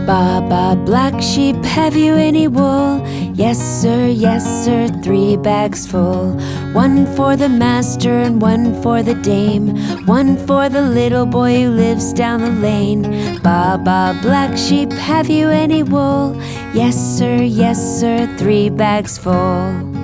Baba, black sheep, have you any wool? Yes sir, 3 bags full. 1 for the master and 1 for the dame, 1 for the little boy who lives down the lane. Baba, black sheep, have you any wool? Yes sir, 3 bags full.